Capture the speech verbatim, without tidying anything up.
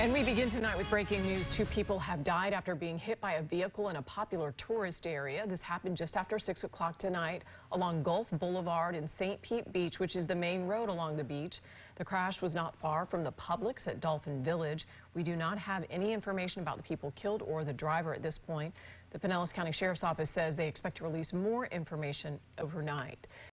And we begin tonight with breaking news. Two people have died after being hit by a vehicle in a popular tourist area. This happened just after six o'clock tonight along Gulf Boulevard in Saint Pete Beach, which is the main road along the beach. The crash was not far from the Publix at Dolphin Village. We do not have any information about the people killed or the driver at this point. The Pinellas County Sheriff's Office says they expect to release more information overnight.